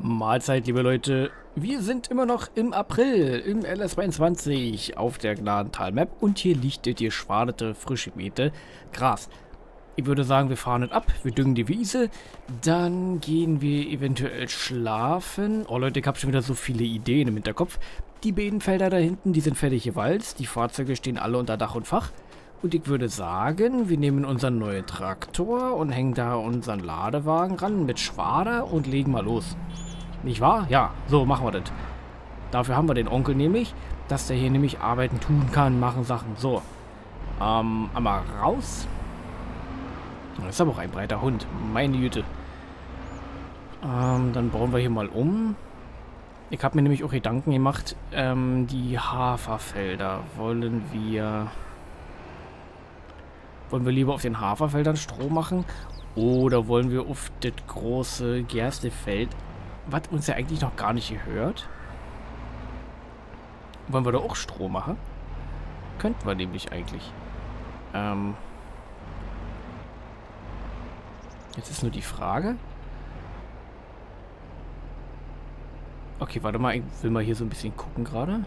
Mahlzeit, liebe Leute. Wir sind immer noch im April im LS22 auf der Gnadental-Map und hier liegt das geschwadete, frische Beete Gras. Ich würde sagen, wir fahren nicht ab, wir düngen die Wiese, dann gehen wir eventuell schlafen. Oh Leute, ich habe schon wieder so viele Ideen im Hinterkopf. Die beiden Felder da hinten, die sind fertig gewalzt, die Fahrzeuge stehen alle unter Dach und Fach. Und ich würde sagen, wir nehmen unseren neuen Traktor und hängen da unseren Ladewagen ran mit Schwader und legen mal los. Nicht wahr? Ja, so machen wir das. Dafür haben wir den Onkel nämlich, dass der hier nämlich arbeiten tun kann, machen Sachen. So, einmal raus. Das ist aber auch ein breiter Hund, meine Güte. Dann bauen wir hier mal um. Ich habe mir nämlich auch Gedanken gemacht, die Haferfelder wollen wir lieber auf den Haferfeldern Stroh machen oder wollen wir auf das große Gerstefeld, was uns ja eigentlich noch gar nicht gehört? Wollen wir da auch Stroh machen? Könnten wir nämlich eigentlich. Jetzt ist nur die Frage. Okay, warte mal, ich will mal hier so ein bisschen gucken gerade.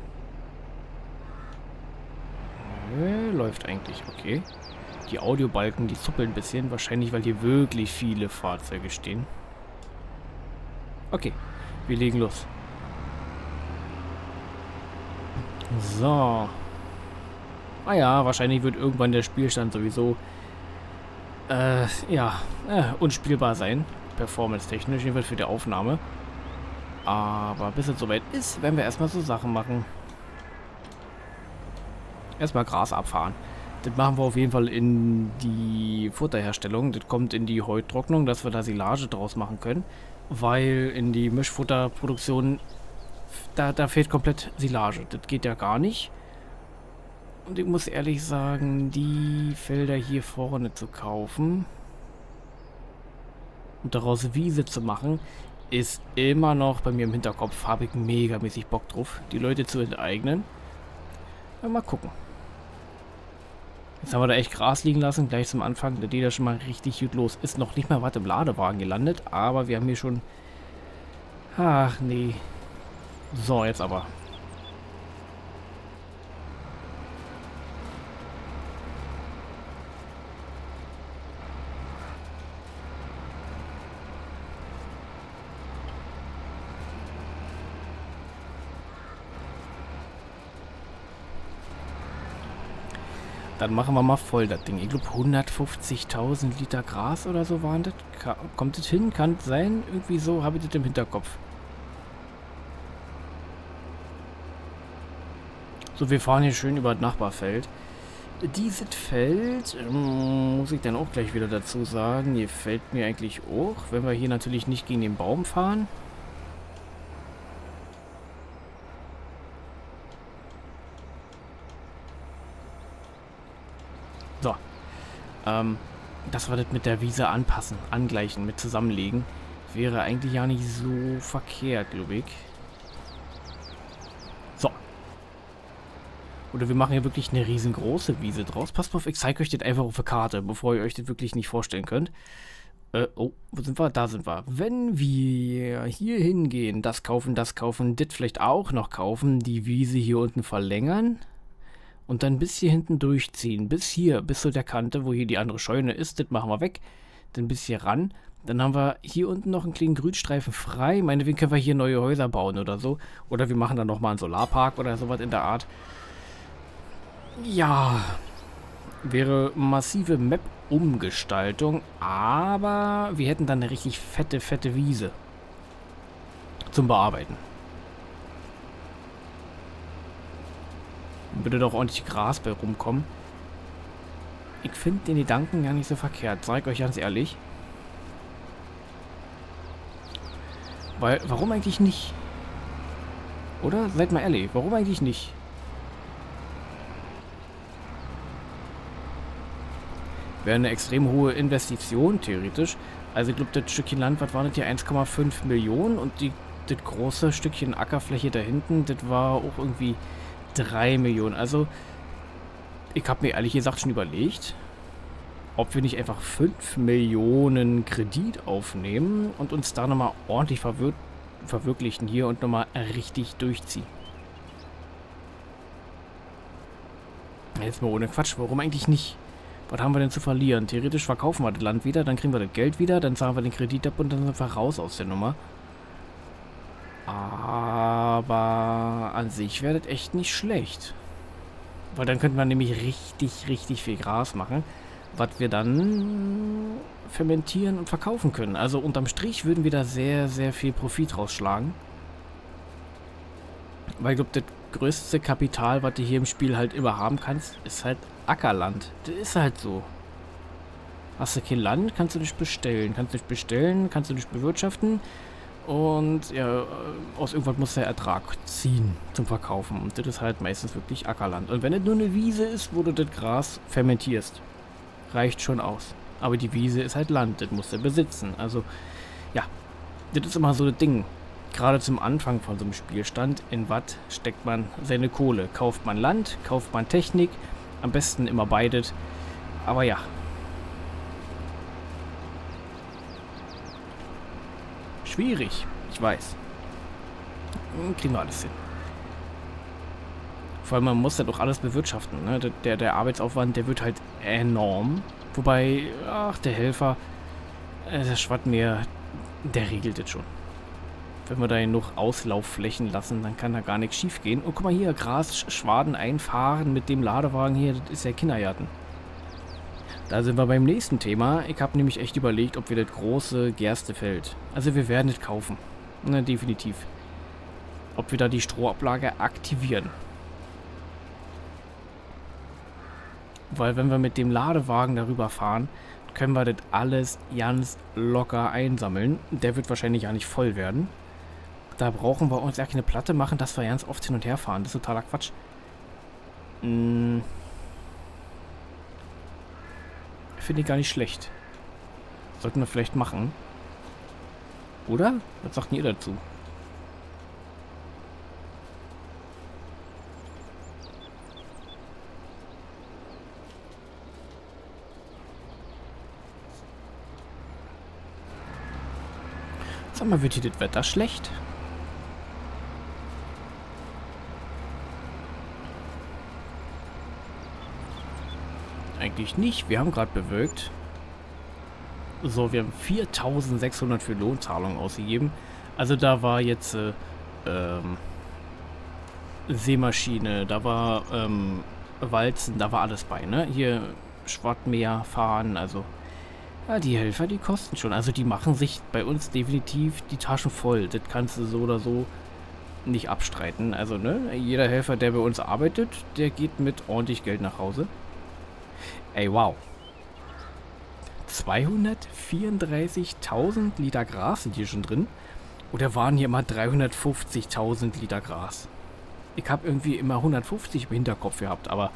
Läuft eigentlich, okay. Die Audiobalken, die zuppeln ein bisschen. Wahrscheinlich, weil hier wirklich viele Fahrzeuge stehen. Okay, wir legen los. So. Ah ja, wahrscheinlich wird irgendwann der Spielstand sowieso unspielbar sein. Performance-technisch, jedenfalls für die Aufnahme. Aber bis es soweit ist, werden wir erstmal so Sachen machen. Erstmal Gras abfahren. Das machen wir auf jeden Fall in die Futterherstellung. Das kommt in die Heutrocknung, dass wir da Silage draus machen können. Weil in die Mischfutterproduktion, da fehlt komplett Silage. Das geht ja gar nicht. Und ich muss ehrlich sagen, die Felder hier vorne zu kaufen und daraus Wiese zu machen, ist immer noch bei mir im Hinterkopf. Habe ich megamäßig Bock drauf, die Leute zu enteignen. Ja, mal gucken. Jetzt haben wir da echt Gras liegen lassen, gleich zum Anfang. Da geht das schon mal richtig gut los. Ist noch nicht mal was im Ladewagen gelandet, aber wir haben hier schon... Ach, nee. So, jetzt aber. Dann machen wir mal voll das Ding. Ich glaube 150.000 Liter Gras oder so waren das. Kommt das hin? Kann es sein? Irgendwie so habe ich das im Hinterkopf. So, wir fahren hier schön über das Nachbarfeld. Dieses Feld, muss ich dann auch gleich wieder dazu sagen, gefällt mir eigentlich auch, wenn wir hier natürlich nicht gegen den Baum fahren. So, dass wir das mit der Wiese anpassen, angleichen, mit zusammenlegen, wäre eigentlich ja nicht so verkehrt, glaube ich. So. Oder wir machen hier wirklich eine riesengroße Wiese draus. Passt mal auf, ich zeige euch das einfach auf der Karte, bevor ihr euch das wirklich nicht vorstellen könnt. Oh, wo sind wir? Da sind wir. Wenn wir hier hingehen, das kaufen, das vielleicht auch noch kaufen, die Wiese hier unten verlängern und dann bis hier hinten durchziehen, bis hier, bis zu der Kante, wo hier die andere Scheune ist, das machen wir weg, dann bis hier ran. Dann haben wir hier unten noch einen kleinen Grünstreifen frei. Meinetwegen können wir hier neue Häuser bauen oder so. Oder wir machen dann nochmal einen Solarpark oder sowas in der Art. Ja, wäre massive Map-Umgestaltung, aber wir hätten dann eine richtig fette Wiese zum Bearbeiten. Würde doch ordentlich Gras bei rumkommen. Ich finde den Gedanken gar nicht so verkehrt, sag ich euch ganz ehrlich. Weil, warum eigentlich nicht? Oder? Seid mal ehrlich, warum eigentlich nicht? Wäre eine extrem hohe Investition, theoretisch. Also ich glaube, das Stückchen Land, was war das hier? 1,5 Millionen und das große Stückchen Ackerfläche da hinten, das war auch irgendwie 3 Millionen. Also, ich habe mir ehrlich gesagt schon überlegt, ob wir nicht einfach 5 Millionen Kredit aufnehmen und uns da nochmal ordentlich verwirklichen hier und nochmal richtig durchziehen. Jetzt mal ohne Quatsch, warum eigentlich nicht? Was haben wir denn zu verlieren? Theoretisch verkaufen wir das Land wieder, dann kriegen wir das Geld wieder, dann zahlen wir den Kredit ab und dann sind wir raus aus der Nummer. Aber an sich wäre das echt nicht schlecht. Weil dann könnten wir nämlich richtig viel Gras machen, was wir dann fermentieren und verkaufen können. Also unterm Strich würden wir da sehr viel Profit rausschlagen. Weil ich glaube, das größte Kapital, was du hier im Spiel halt immer haben kannst, ist halt Ackerland. Das ist halt so. Hast du kein Land, kannst du nicht bestellen. Kannst du nicht bewirtschaften. Und ja, aus irgendwas muss der Ertrag ziehen zum Verkaufen. Und das ist halt meistens wirklich Ackerland. Und wenn es nur eine Wiese ist, wo du das Gras fermentierst, reicht schon aus. Aber die Wiese ist halt Land, das musst du besitzen. Also, ja, das ist immer so das Ding. Gerade zum Anfang von so einem Spielstand, in was steckt man seine Kohle? Kauft man Land, kauft man Technik, am besten immer beides. Aber ja. Schwierig, ich weiß. Kriegen wir alles hin. Vor allem, man muss das doch alles bewirtschaften. Ne? Der Arbeitsaufwand, der wird halt enorm. Wobei, ach, der Helfer, der Schwattmeer, der regelt das schon. Wenn wir da genug Auslaufflächen lassen, dann kann da gar nichts schief gehen. Und guck mal hier, Grasschwaden einfahren mit dem Ladewagen hier, das ist ja Kindergarten. Da sind wir beim nächsten Thema. Ich habe nämlich echt überlegt, ob wir das große Gerstefeld, also wir werden es kaufen. Ne, definitiv. Ob wir da die Strohablage aktivieren. Weil wenn wir mit dem Ladewagen darüber fahren, können wir das alles ganz locker einsammeln. Der wird wahrscheinlich ja nicht voll werden. Da brauchen wir uns ja keine Platte machen, dass wir ganz oft hin und her fahren. Das ist totaler Quatsch. Finde ich gar nicht schlecht. Sollten wir vielleicht machen. Oder? Was sagt ihr dazu? Sag mal, wird hier das Wetter schlecht? Eigentlich nicht. Wir haben gerade bewölkt. So, wir haben 4.600 für Lohnzahlungen ausgegeben. Also da war jetzt Sämaschine, da war Walzen, da war alles bei, ne? Hier Schwattmeer fahren, also ja, die Helfer, die kosten schon. Also die machen sich bei uns definitiv die Taschen voll. Das kannst du so oder so nicht abstreiten. Also, ne, jeder Helfer, der bei uns arbeitet, der geht mit ordentlich Geld nach Hause. Ey, wow. 234.000 Liter Gras sind hier schon drin. Oder waren hier mal 350.000 Liter Gras? Ich habe irgendwie immer 150 im Hinterkopf gehabt, aber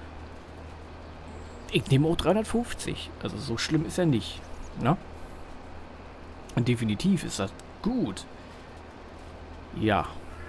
ich nehme auch 350. Also so schlimm ist er nicht. Ne? Und definitiv ist das gut. Ja.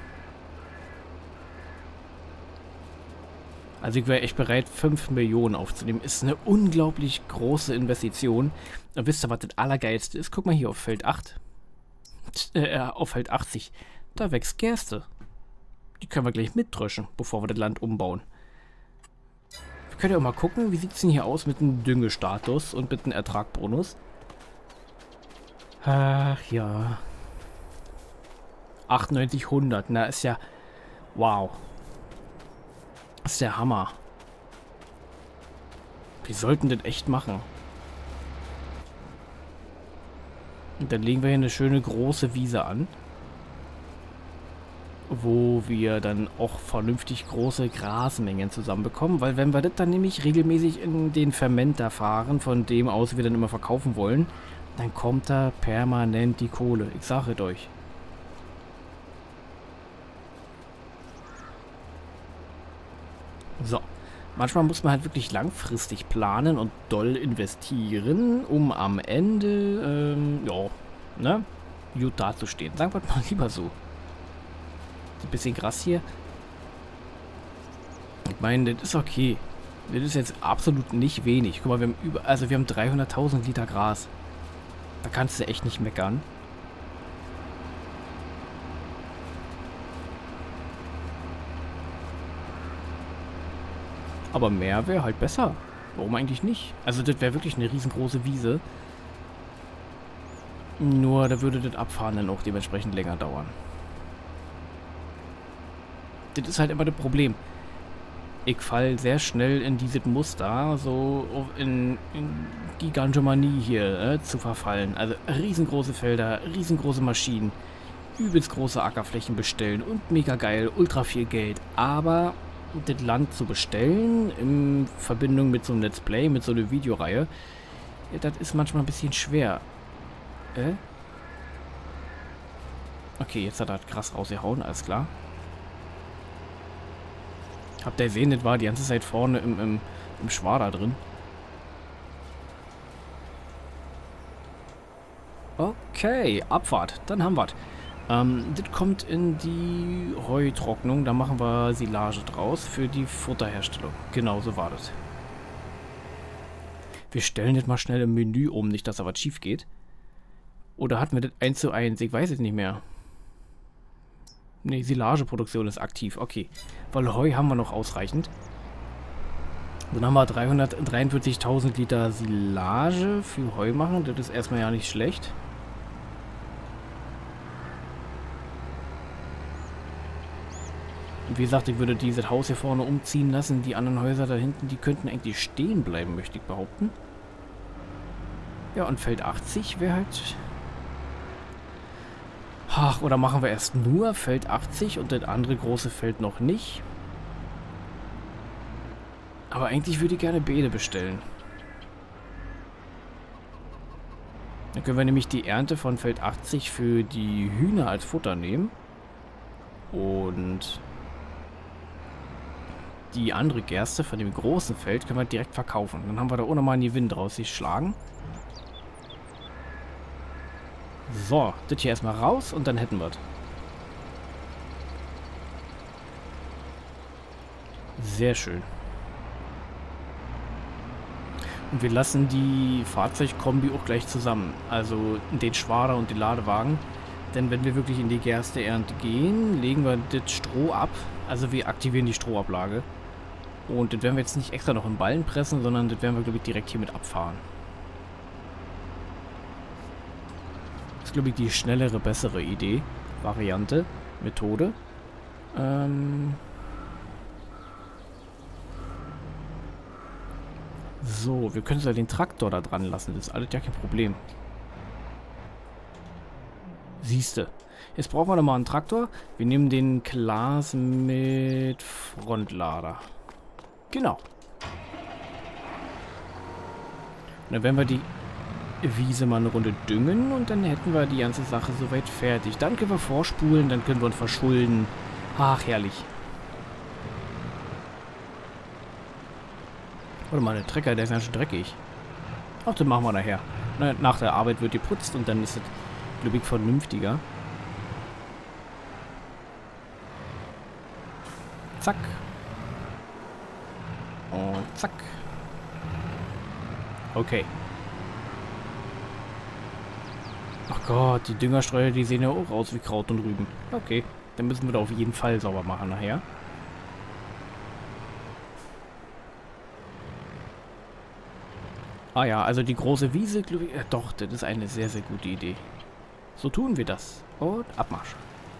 Also ich wäre echt bereit, 5 Millionen aufzunehmen. Ist eine unglaublich große Investition. Und wisst ihr, was das Allergeilste ist? Guck mal hier auf Feld 8. Auf Feld 80. Da wächst Gerste. Die können wir gleich mitdröschen, bevor wir das Land umbauen. Wir können ja auch mal gucken, wie sieht es denn hier aus mit dem Düngestatus und mit dem Ertragbonus. Ach ja. 9800, na ist ja... Wow. Das ist der Hammer. Wir sollten das echt machen. Und dann legen wir hier eine schöne große Wiese an. Wo wir dann auch vernünftig große Grasmengen zusammenbekommen. Weil wenn wir das dann nämlich regelmäßig in den Fermenter fahren, von dem aus wir dann immer verkaufen wollen, dann kommt da permanent die Kohle. Ich sage es euch. So. Manchmal muss man halt wirklich langfristig planen und doll investieren, um am Ende, ja, ne, gut dazustehen. Sagen wir mal lieber so. Ein bisschen Gras hier. Ich meine, das ist okay. Das ist jetzt absolut nicht wenig. Guck mal, wir haben wir haben 300.000 Liter Gras. Da kannst du echt nicht meckern. Aber mehr wäre halt besser. Warum eigentlich nicht? Also das wäre wirklich eine riesengroße Wiese. Nur da würde das Abfahren dann auch dementsprechend länger dauern. Das ist halt immer das Problem. Ich falle sehr schnell in dieses Muster, so in Gigantomanie hier zu verfallen. Also riesengroße Felder, riesengroße Maschinen, übelst große Ackerflächen bestellen und mega geil, ultra viel Geld. Aber das Land zu bestellen in Verbindung mit so einem Let's Play, mit so einer Videoreihe, das ist manchmal ein bisschen schwer. Okay, jetzt hat er krass rausgehauen, alles klar. Habt ihr gesehen, das war die ganze Zeit vorne im Schwader drin. Okay, Abfahrt. Dann haben wir es. Das kommt in die Heutrocknung. Da machen wir Silage draus für die Futterherstellung. Genau, so war das. Wir stellen das mal schnell im Menü um, nicht, dass da was schief geht. Oder hatten wir das 1:1? Ich weiß es nicht mehr. Ne, Silageproduktion ist aktiv. Okay. Weil Heu haben wir noch ausreichend. Dann haben wir 343.000 Liter Silage für Heu machen. Das ist erstmal ja nicht schlecht. Und wie gesagt, ich würde dieses Haus hier vorne umziehen lassen. Die anderen Häuser da hinten, die könnten eigentlich stehen bleiben, möchte ich behaupten. Ja, und Feld 80 wäre halt... Ach, oder machen wir erst nur Feld 80 und das andere große Feld noch nicht? Aber eigentlich würde ich gerne Beete bestellen. Dann können wir nämlich die Ernte von Feld 80 für die Hühner als Futter nehmen. Und die andere Gerste von dem großen Feld können wir direkt verkaufen. Dann haben wir da auch nochmal einen Gewinn draus geschlagen. So, das hier erstmal raus und dann hätten wir es. Sehr schön. Und wir lassen die Fahrzeugkombi auch gleich zusammen. Also den Schwader und den Ladewagen. Denn wenn wir wirklich in die Gersteernte gehen, legen wir das Stroh ab. Also wir aktivieren die Strohablage. Und das werden wir jetzt nicht extra noch in Ballen pressen, sondern das werden wir, glaube ich, direkt hier mit abfahren. Das ist, glaube ich, die schnellere, bessere Idee. Variante. Methode. So, wir können sogar den Traktor da dran lassen. Das ist alles ja kein Problem. Siehste. Jetzt brauchen wir nochmal einen Traktor. Wir nehmen den Klaas mit Frontlader. Genau. Und dann werden wir die Wiese mal eine Runde düngen und dann hätten wir die ganze Sache soweit fertig. Dann können wir vorspulen, dann können wir uns verschulden. Ach, herrlich. Warte mal, der Trecker, der ist ja schon dreckig. Ach, das machen wir nachher. Nach der Arbeit wird geputzt und dann ist es, glaube ich, vernünftiger. Zack. Und zack. Okay. Ach Gott, die Düngerstreuer, die sehen ja auch aus wie Kraut und Rüben. Okay, dann müssen wir da auf jeden Fall sauber machen nachher. Ah ja, also die große Wiese, glaube ich, doch, das ist eine sehr, sehr gute Idee. So tun wir das. Und Abmarsch.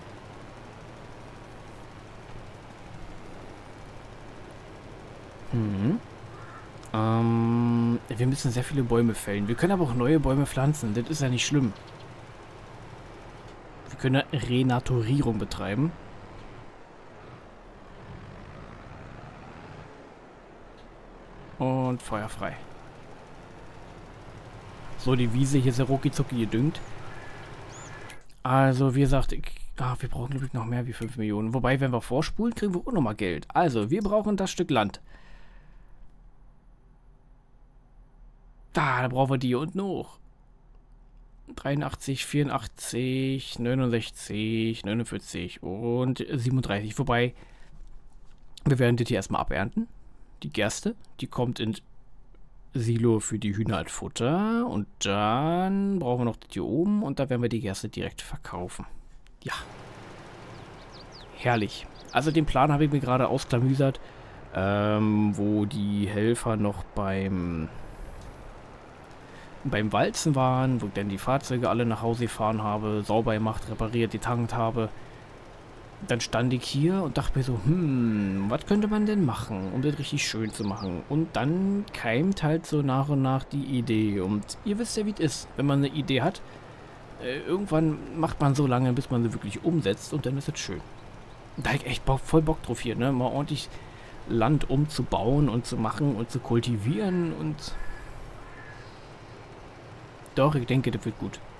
Wir müssen sehr viele Bäume fällen. Wir können aber auch neue Bäume pflanzen. Das ist ja nicht schlimm. Wir können Renaturierung betreiben. Und Feuer frei. So, die Wiese hier ist ja rucki-zucki gedüngt. Also, wie gesagt, wir brauchen, glaube ich, noch mehr wie 5 Millionen. Wobei, wenn wir vorspulen, kriegen wir auch nochmal Geld. Also, wir brauchen das Stück Land. Da brauchen wir die hier unten hoch. 83, 84, 69, 49 und 37. Wobei, wir werden das hier erstmal abernten. Die Gerste, die kommt in Silo für die Hühner als Futter. Und dann brauchen wir noch die hier oben. Und da werden wir die Gerste direkt verkaufen. Ja. Herrlich. Also den Plan habe ich mir gerade ausklamüsert, wo die Helfer noch beim Walzen waren, wo ich dann die Fahrzeuge alle nach Hause gefahren habe, sauber gemacht, repariert, getankt habe. Dann stand ich hier und dachte mir so, was könnte man denn machen, um das richtig schön zu machen? Und dann keimt halt so nach und nach die Idee. Und ihr wisst ja, wie es ist, wenn man eine Idee hat. Irgendwann macht man so lange, bis man sie wirklich umsetzt und dann ist es schön. Da habe ich echt voll Bock drauf hier, ne? Mal ordentlich Land umzubauen und zu machen und zu kultivieren und... Doch, ich denke, das wird gut.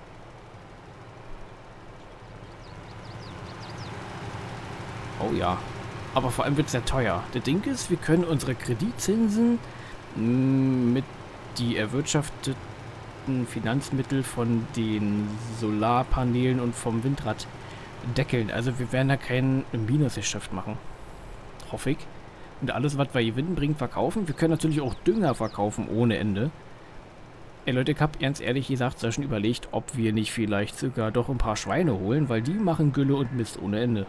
Oh ja. Aber vor allem wird es ja teuer. Das Ding ist, wir können unsere Kreditzinsen mit die erwirtschafteten Finanzmittel von den Solarpanelen und vom Windrad deckeln. Also wir werden da kein Minusgeschäft machen. Hoffe ich. Und alles, was wir Gewinn bringen, verkaufen. Wir können natürlich auch Dünger verkaufen ohne Ende. Ey Leute, ich habe ganz ehrlich gesagt schon überlegt, ob wir nicht vielleicht sogar doch ein paar Schweine holen, weil die machen Gülle und Mist ohne Ende.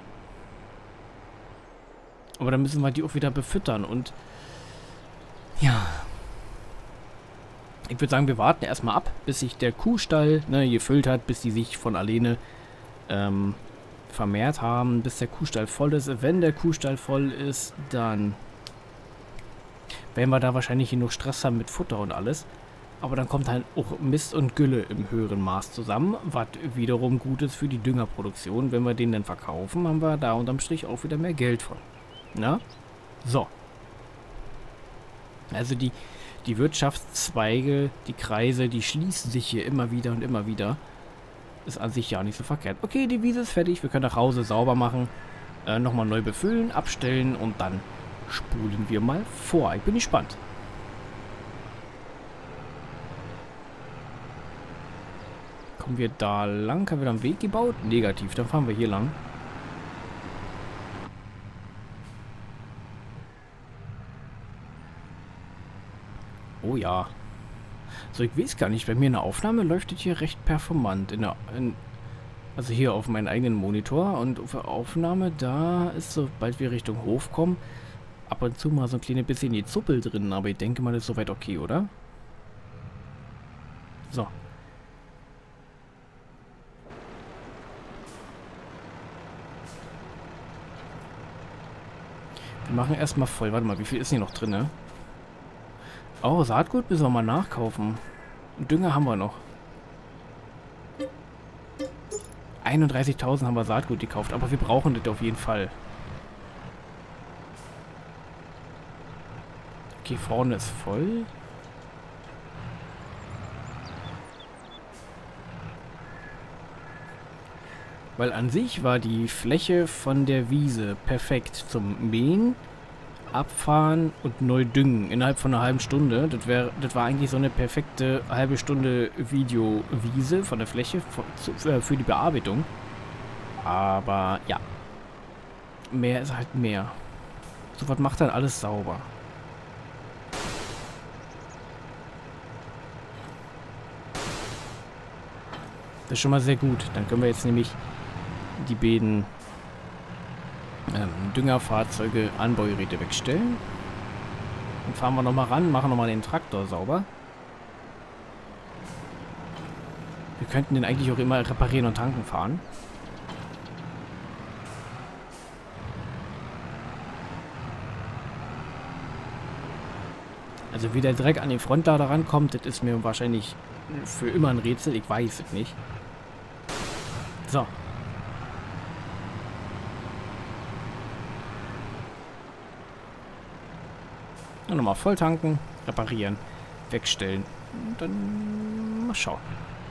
Aber dann müssen wir die auch wieder befüttern und ja. Ich würde sagen, wir warten erstmal ab, bis sich der Kuhstall gefüllt hat, bis die sich von alleine vermehrt haben, bis der Kuhstall voll ist. Wenn der Kuhstall voll ist, dann werden wir da wahrscheinlich genug Stress haben mit Futter und alles. Aber dann kommt halt auch Mist und Gülle im höheren Maß zusammen, was wiederum gut ist für die Düngerproduktion. Wenn wir den dann verkaufen, haben wir da unterm Strich auch wieder mehr Geld von. Na? So. Also die Wirtschaftszweige, die Kreise, die schließen sich hier immer wieder und immer wieder. Ist an sich ja nicht so verkehrt. Okay, die Wiese ist fertig. Wir können nach Hause sauber machen. Nochmal neu befüllen, abstellen und dann spulen wir mal vor. Ich bin gespannt. Kommen wir da lang? Haben wir da einen Weg gebaut? Negativ, dann fahren wir hier lang. Oh ja. So, ich weiß gar nicht. Bei mir in der Aufnahme läuft das hier recht performant. Also hier auf meinen eigenen Monitor. Und auf der Aufnahme, da ist, sobald wir Richtung Hof kommen, ab und zu mal so ein kleines bisschen die Zuppel drin. Aber ich denke mal, das ist soweit okay, oder? So. Wir machen erstmal voll. Warte mal, wie viel ist hier noch drin, ne? Oh, Saatgut müssen wir mal nachkaufen. Dünger haben wir noch. 31.000 haben wir Saatgut gekauft, aber wir brauchen das auf jeden Fall. Okay, vorne ist voll. Weil an sich war die Fläche von der Wiese perfekt zum Mähen, Abfahren und neu düngen innerhalb von einer halben Stunde. Das war eigentlich so eine perfekte halbe Stunde Videowiese von der Fläche für die Bearbeitung. Aber ja, mehr ist halt mehr. So was macht dann alles sauber. Das ist schon mal sehr gut. Dann können wir jetzt nämlich die beiden Düngerfahrzeuge, Anbaugeräte wegstellen. Dann fahren wir nochmal ran, machen nochmal den Traktor sauber. Wir könnten den eigentlich auch immer reparieren und tanken fahren. Also wie der Dreck an den Frontlader rankommt, das ist mir wahrscheinlich für immer ein Rätsel. Ich weiß es nicht. So. Und nochmal voll tanken, reparieren, wegstellen. Und dann mal schauen.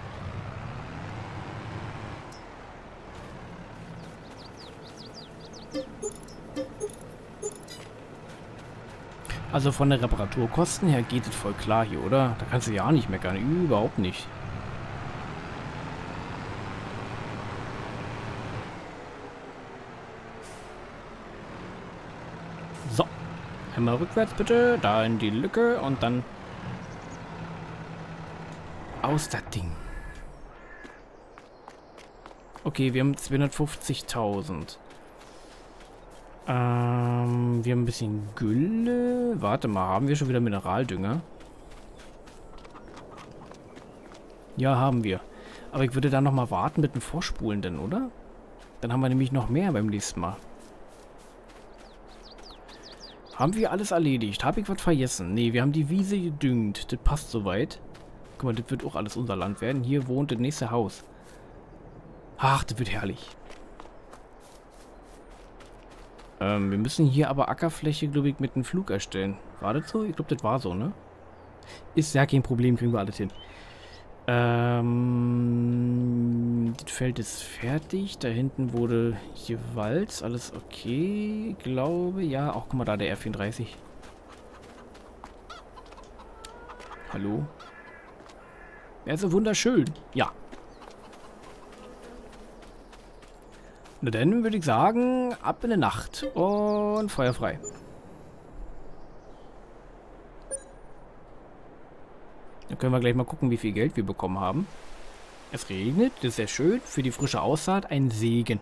Also von der Reparaturkosten her geht es voll klar hier, oder? Da kannst du ja nicht meckern. Überhaupt nicht. So. Einmal rückwärts bitte, da in die Lücke und dann aus das Ding. Okay, wir haben 250.000. Wir haben ein bisschen Gülle. Warte mal, haben wir schon wieder Mineraldünger? Ja, haben wir. Aber ich würde dann nochmal warten mit dem Vorspulenden, oder? Dann haben wir nämlich noch mehr beim nächsten Mal. Haben wir alles erledigt? Habe ich was vergessen? Nee, wir haben die Wiese gedüngt. Das passt soweit. Guck mal, das wird auch alles unser Land werden. Hier wohnt das nächste Haus. Ach, das wird herrlich. Wir müssen hier aber Ackerfläche, glaube ich, mit einem Flug erstellen. War das so? Ich glaube, das war so, ne? Ist ja kein Problem, kriegen wir alles hin. Das Feld ist fertig. Da hinten wurde hier Wald. Alles okay, glaube. Ja, auch guck mal da, der R34. Hallo? Er ist so wunderschön. Ja. Na dann würde ich sagen, ab in die Nacht und Feuer frei. Dann können wir gleich mal gucken, wie viel Geld wir bekommen haben. Es regnet, das ist sehr schön. Für die frische Aussaat ein Segen.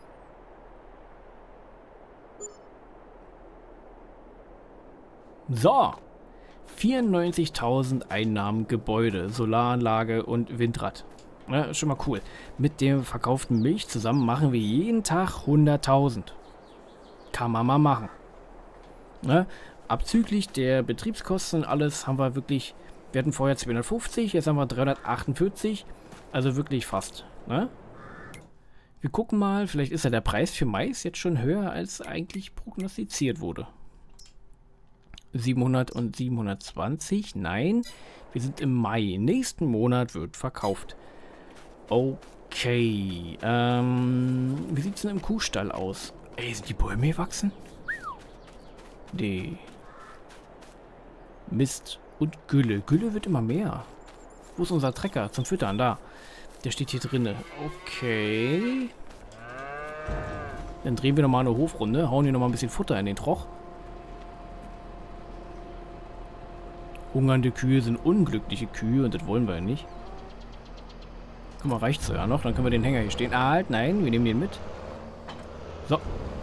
So. 94.000 Einnahmen, Gebäude, Solaranlage und Windrad. Ja, ist schon mal cool. Mit der verkauften Milch zusammen machen wir jeden Tag 100.000. Kann man mal machen. Ja, abzüglich der Betriebskosten und alles haben wir wirklich... Wir hatten vorher 250, jetzt haben wir 348. Also wirklich fast. Ne? Wir gucken mal, vielleicht ist ja der Preis für Mais jetzt schon höher, als eigentlich prognostiziert wurde. 700 und 720. Nein, wir sind im Mai. Nächsten Monat wird verkauft. Okay. Wie sieht es denn im Kuhstall aus? Ey, sind die Bäume gewachsen? Nee. Mist und Gülle. Gülle wird immer mehr. Wo ist unser Trecker zum Füttern? Da. Der steht hier drinne. Okay. Dann drehen wir nochmal eine Hofrunde. Hauen hier nochmal ein bisschen Futter in den Troch. Hungernde Kühe sind unglückliche Kühe und das wollen wir ja nicht. Guck mal, reicht's ja noch. Dann können wir den Hänger hier stehen. Ah, halt, nein, wir nehmen den mit. So.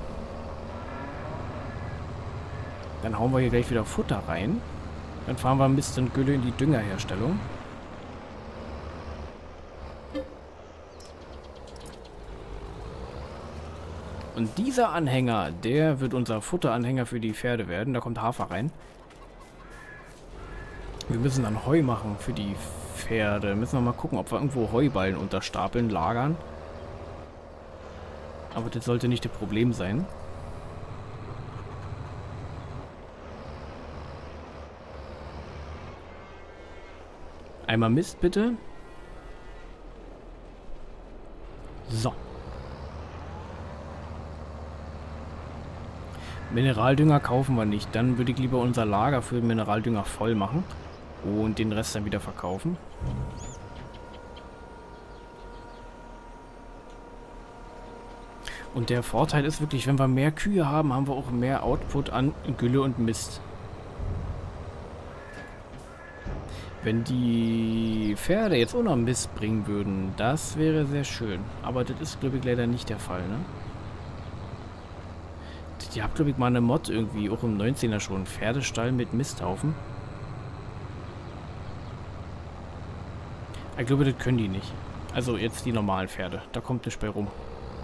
Dann hauen wir hier gleich wieder Futter rein. Dann fahren wir Mist und Gülle in die Düngerherstellung. Und dieser Anhänger, der wird unser Futteranhänger für die Pferde werden. Da kommt Hafer rein. Wir müssen dann Heu machen für die Pferde. Müssen wir mal gucken, ob wir irgendwo Heuballen unterstapeln, lagern. Aber das sollte nicht das Problem sein. Einmal Mist, bitte. So. Mineraldünger kaufen wir nicht. Dann würde ich lieber unser Lager für Mineraldünger voll machen. Und den Rest dann wieder verkaufen. Und der Vorteil ist wirklich, wenn wir mehr Kühe haben, haben wir auch mehr Output an Gülle und Mist. Wenn die Pferde jetzt auch noch Mist bringen würden, das wäre sehr schön. Aber das ist, glaube ich, leider nicht der Fall, ne? Die habt, glaube ich, mal eine Mod irgendwie, auch im 19er schon. Pferdestall mit Misthaufen. Ich glaube, das können die nicht. Also jetzt die normalen Pferde. Da kommt nichts bei rum.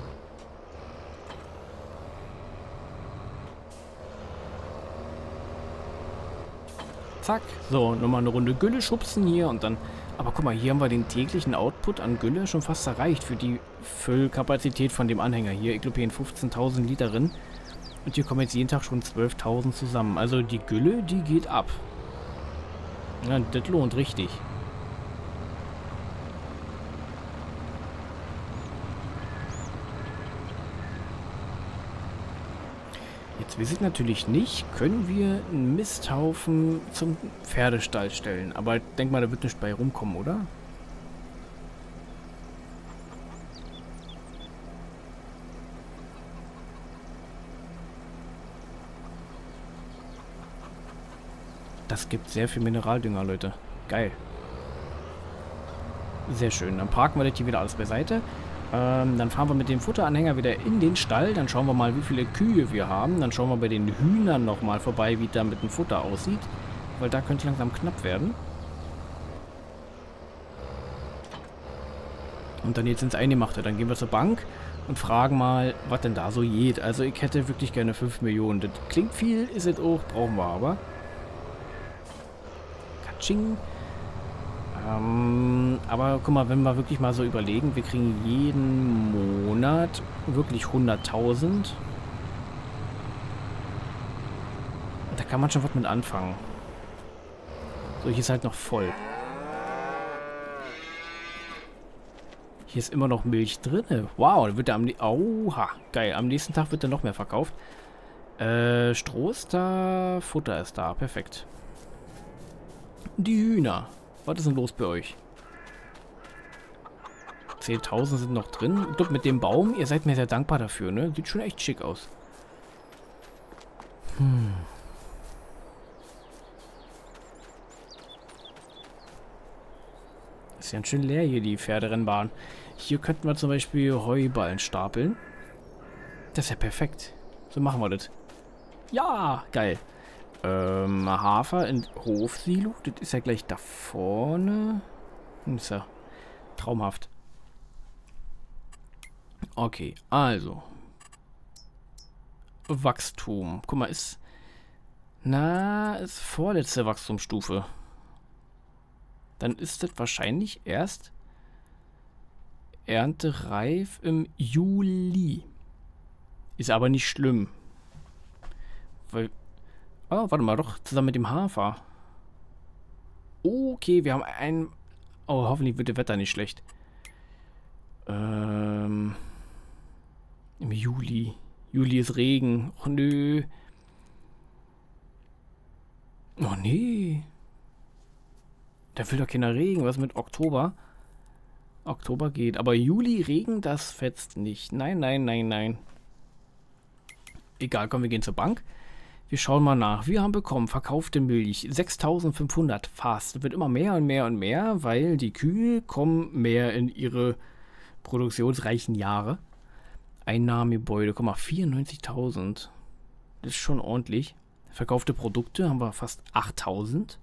Zack. So, nochmal eine Runde Gülle schubsen hier und dann... Aber guck mal, hier haben wir den täglichen Output an Gülle schon fast erreicht für die Füllkapazität von dem Anhänger hier. Ich glaube, hier sind 15.000 Liter drin. Und hier kommen jetzt jeden Tag schon 12.000 zusammen. Also die Gülle, die geht ab. Ja, das lohnt richtig. Jetzt weiß ich natürlich nicht, können wir einen Misthaufen zum Pferdestall stellen. Aber ich denke mal, da wird nicht bei rumkommen, oder? Das gibt sehr viel Mineraldünger, Leute. Geil. Sehr schön. Dann parken wir das hier wieder alles beiseite. Dann fahren wir mit dem Futteranhänger wieder in den Stall. Dann schauen wir mal, wie viele Kühe wir haben. Dann schauen wir bei den Hühnern nochmal vorbei, wie da mit dem Futter aussieht. Weil da könnte langsam knapp werden. Und dann jetzt ins Eingemachte. Dann gehen wir zur Bank und fragen mal, was denn da so geht. Also ich hätte wirklich gerne 5 Millionen. Das klingt viel, ist es auch, brauchen wir aber. Katsching. Aber guck mal, wenn wir wirklich mal so überlegen, wir kriegen jeden Monat wirklich 100.000. Da kann man schon was mit anfangen. So, hier ist halt noch voll. Hier ist immer noch Milch drin. Wow, da wird er Oha, geil. Am nächsten Tag wird er noch mehr verkauft. Stroh ist da, Futter ist da. Perfekt. Die Hühner. Was ist denn los bei euch? 10.000 sind noch drin. Ich glaube, mit dem Baum, ihr seid mir sehr dankbar dafür, ne? Sieht schon echt schick aus. Ist ja schön leer hier, die Pferderennbahn. Hier könnten wir zum Beispiel Heuballen stapeln. Das ist ja perfekt. So machen wir das. Ja, geil. Hafer in Hofsilo. Das ist ja gleich da vorne. Ist ja traumhaft. Okay, also. Wachstum. Guck mal, ist vorletzte Wachstumsstufe. Dann ist das wahrscheinlich erst erntereif im Juli. Ist aber nicht schlimm. Weil... Oh, warte mal, doch zusammen mit dem Hafer. Okay, wir haben ein... Oh, hoffentlich wird das Wetter nicht schlecht. Im Juli. Juli ist Regen. Oh, nö. Oh, nee. Da will doch keiner Regen. Was mit Oktober? Oktober geht. Aber Juli Regen, das fetzt nicht. Nein, nein, nein, nein. Egal, komm, wir gehen zur Bank. Wir schauen mal nach. Wir haben bekommen verkaufte Milch 6.500 fast. Das wird immer mehr und mehr und mehr, weil die Kühe kommen mehr in ihre produktionsreichen Jahre. Einnahmegebäude, guck mal, 94.000. Das ist schon ordentlich. Verkaufte Produkte haben wir fast 8.000.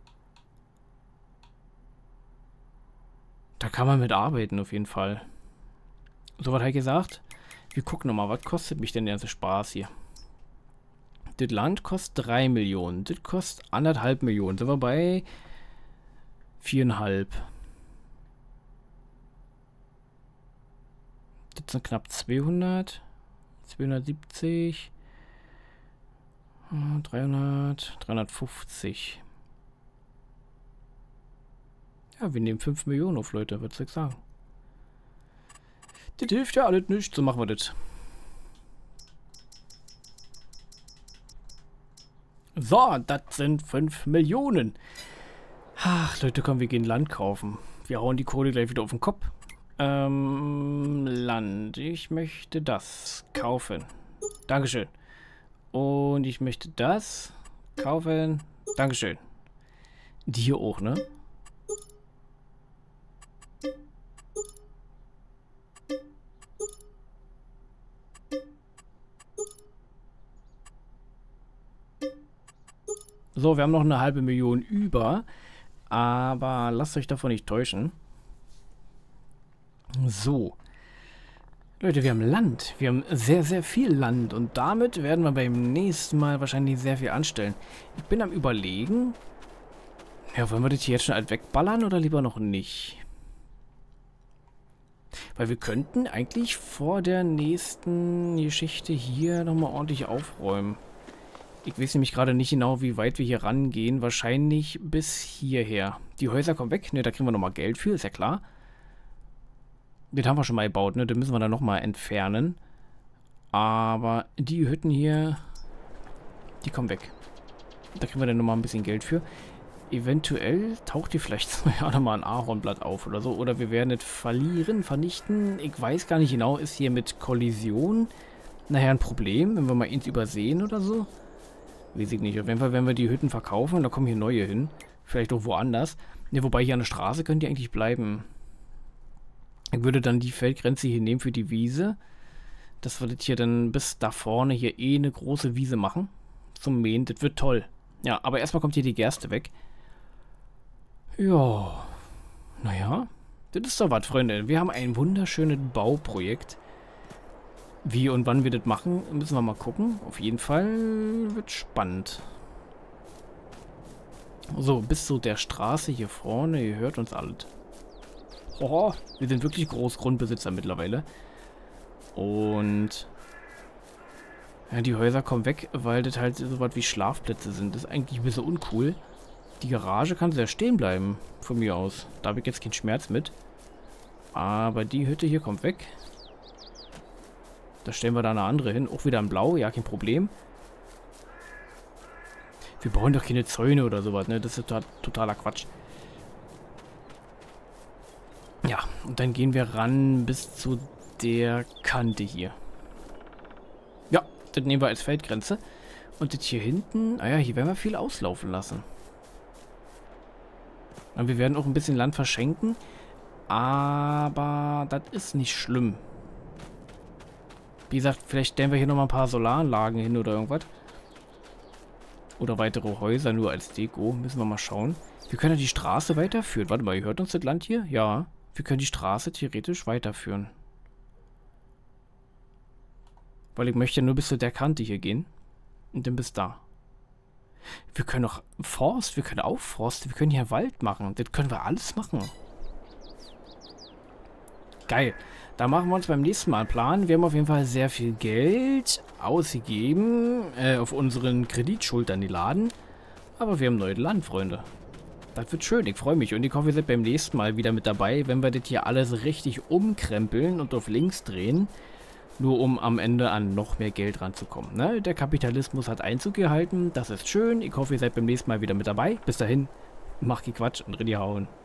Da kann man mit arbeiten, auf jeden Fall. So, was habe ich gesagt? Wir gucken nochmal, was kostet mich denn der ganze Spaß hier? Das Land kostet 3 Millionen. Das kostet 1,5 Millionen. Sind wir bei 4,5. Das sind knapp 200. 270. 300. 350. Ja, wir nehmen 5 Millionen auf, Leute. Was soll ich sagen? Das hilft ja alles nicht. So machen wir das. So, das sind 5 Millionen. Ach, Leute, komm, wir gehen Land kaufen. Wir hauen die Kohle gleich wieder auf den Kopf. Land. Ich möchte das kaufen. Dankeschön. Und ich möchte das kaufen. Dankeschön. Die hier auch, ne? So, wir haben noch eine halbe Million über. Aber lasst euch davon nicht täuschen. So. Leute, wir haben Land. Wir haben sehr, sehr viel Land. Und damit werden wir beim nächsten Mal wahrscheinlich sehr viel anstellen. Ich bin am Überlegen. Ja, wollen wir das hier jetzt schon halt wegballern oder lieber noch nicht? Weil wir könnten eigentlich vor der nächsten Geschichte hier nochmal ordentlich aufräumen. Ich weiß nämlich gerade nicht genau, wie weit wir hier rangehen. Wahrscheinlich bis hierher. Die Häuser kommen weg. Ne, da kriegen wir nochmal Geld für, ist ja klar. Den haben wir schon mal gebaut, ne? Den müssen wir dann nochmal entfernen. Aber die Hütten hier, die kommen weg. Da kriegen wir dann nochmal ein bisschen Geld für. Eventuell taucht hier vielleicht ja nochmal ein Ahornblatt auf oder so. Oder wir werden es verlieren, vernichten. Ich weiß gar nicht genau, ist hier mit Kollision nachher ein Problem, wenn wir mal eins übersehen oder so. Weiß ich nicht. Auf jeden Fall, wenn wir die Hütten verkaufen, dann kommen hier neue hin. Vielleicht auch woanders. Ne, wobei hier an der Straße können die eigentlich bleiben. Ich würde dann die Feldgrenze hier nehmen für die Wiese. Dass wir das hier dann bis da vorne hier eh eine große Wiese machen. Zum Mähen. Das wird toll. Ja, aber erstmal kommt hier die Gerste weg. Ja. Naja. Das ist doch was, Freunde. Wir haben ein wunderschönes Bauprojekt. Wie und wann wir das machen, müssen wir mal gucken. Auf jeden Fall wird spannend. So, bis zu der Straße hier vorne. Ihr hört uns alles. Oh, wir sind wirklich Großgrundbesitzer mittlerweile. Und ja, die Häuser kommen weg, weil das halt so was wie Schlafplätze sind. Das ist eigentlich ein bisschen uncool. Die Garage kann sehr stehen bleiben, von mir aus. Da habe ich jetzt keinen Schmerz mit. Aber die Hütte hier kommt weg. Da stellen wir da eine andere hin. Auch wieder in Blau, ja, kein Problem. Wir bauen doch keine Zäune oder sowas, ne? Das ist totaler Quatsch. Ja, und dann gehen wir ran bis zu der Kante hier. Ja, das nehmen wir als Feldgrenze. Und das hier hinten, naja, hier werden wir viel auslaufen lassen. Und wir werden auch ein bisschen Land verschenken. Aber das ist nicht schlimm. Wie gesagt, vielleicht stellen wir hier nochmal ein paar Solaranlagen hin oder irgendwas. Oder weitere Häuser nur als Deko. Müssen wir mal schauen. Wir können ja die Straße weiterführen. Warte mal, ihr hört uns das Land hier? Ja. Wir können die Straße theoretisch weiterführen. Weil ich möchte ja nur bis zu der Kante hier gehen. Und dann bis da. Wir können auch Forst, wir können aufforsten, wir können hier Wald machen. Das können wir alles machen. Geil. Da machen wir uns beim nächsten Mal einen Plan. Wir haben auf jeden Fall sehr viel Geld ausgegeben auf unseren Kreditschultern, die Laden. Aber wir haben neues Land, Freunde. Das wird schön, ich freue mich. Und ich hoffe, ihr seid beim nächsten Mal wieder mit dabei, wenn wir das hier alles richtig umkrempeln und auf links drehen. Nur um am Ende an noch mehr Geld ranzukommen. Ne? Der Kapitalismus hat Einzug gehalten. Das ist schön. Ich hoffe, ihr seid beim nächsten Mal wieder mit dabei. Bis dahin, macht die Quatsch und Rinni hauen.